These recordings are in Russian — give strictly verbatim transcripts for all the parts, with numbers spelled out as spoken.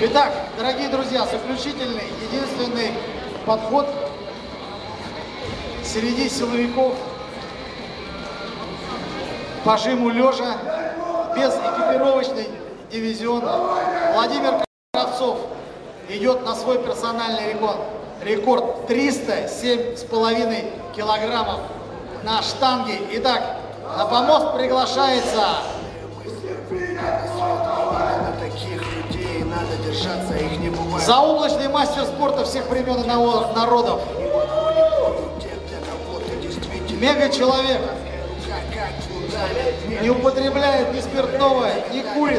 Итак, дорогие друзья, заключительный, единственный подход среди силовиков по жиму лежа, без экипировочный дивизион. Владимир Кравцов идет на свой персональный рекорд. Рекорд триста семь с половиной килограммов на штанге. Итак, на помост приглашается заоблачный мастер спорта всех времен и народов. Мега-человек. Не употребляет ни спиртного, не курит.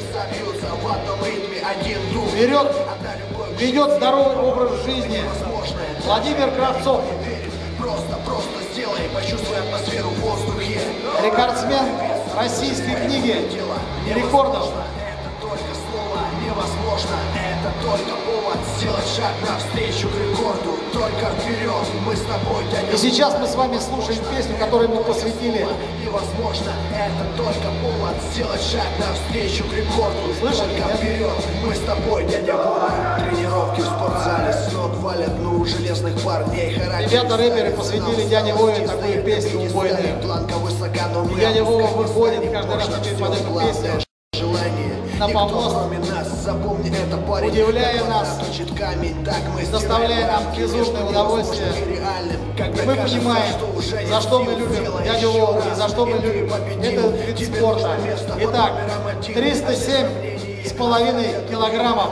Берет, ведет здоровый образ жизни. Владимир Кравцов. Просто-просто сделай, почувствуй атмосферу в воздухе. Рекордсмен российской книги рекордов. Это только слово невозможно. Это только повод сделать шаг навстречу к рекорду. Только вперед, мы с тобой, дядя. И сейчас мы с вами слушаем песню, которую мы посвятили. Невозможно, это только повод сделать шаг навстречу к рекорду. Слышали, только вперед, мы с тобой, дядя Вова. Тренировки в спортзале, с ног валят, ну, железных парней. Ребята-рэперы посвятили дяде Вове такую песню убойную. И дядя Вова выходит каждый раз теперь под эту песню на помост, удивляя нас, доставляя нам безумное удовольствие. И мы понимаем, за что мы любим дядю Вову и за что мы любим этот вид спорта. Итак, триста семь с половиной килограммов.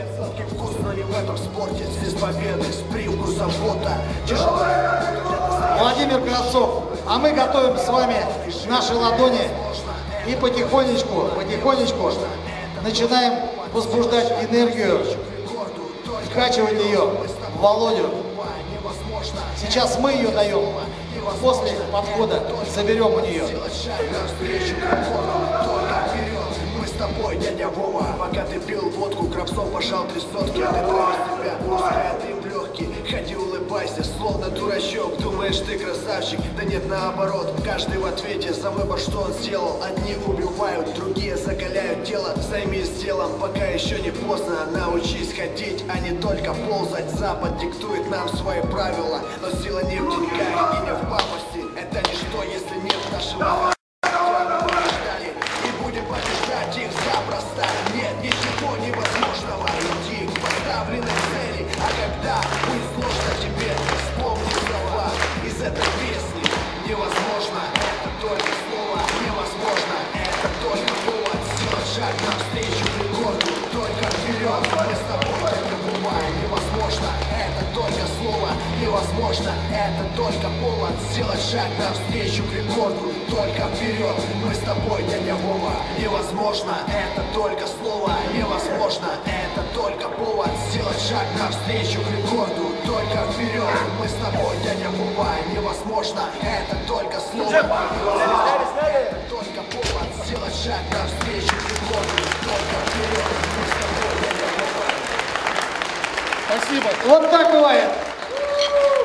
Владимир Кравцов, а мы готовим с вами наши ладони и потихонечку, потихонечку начинаем возбуждать энергию, вкачивать ее в Володю. Сейчас мы ее даем, после подхода заберем у нее. Мы с тобой, дядя Вова, пока ты пил водку, Кравцов пожал три сотки, а ты травишь себя, пускай дым легкий, ходи улыбайся, словно дурачок, думаешь ты красавчик, да нет, наоборот, каждый в ответе за выбор, что он сделал, одни убивают, другие закаляют тело, займись делом, пока еще не поздно, научись ходить, а не только ползать, Запад диктует нам свои правила, но сила не в деньгах и не в пафосе, это ничто, если нет нашего. Их запросто, нет ничего невозможного. Иди к поставленной цели, а когда будет сложно тебе, вспомни слова из этой песни. Невозможно, это только слово, невозможно, это только повод сделать шаг навстречу к рекорду. Только вперед, мы с тобой, дядя Вова. Невозможно, это только слово, невозможно, это только повод сделать шаг навстречу к рекорду. Только вперед, мы с тобой, дядя Вова. Невозможно, это только слово, невозможно, это только повод сделать шаг навстречу к рекорду. Только вперед, мы с тобой, дядя Вова. Невозможно, это только слово, невозможно, это только повод сделать шаг навстречу к рекорду. Только вперед, мы с тобой, дядя Вова. Спасибо. Вот так бывает.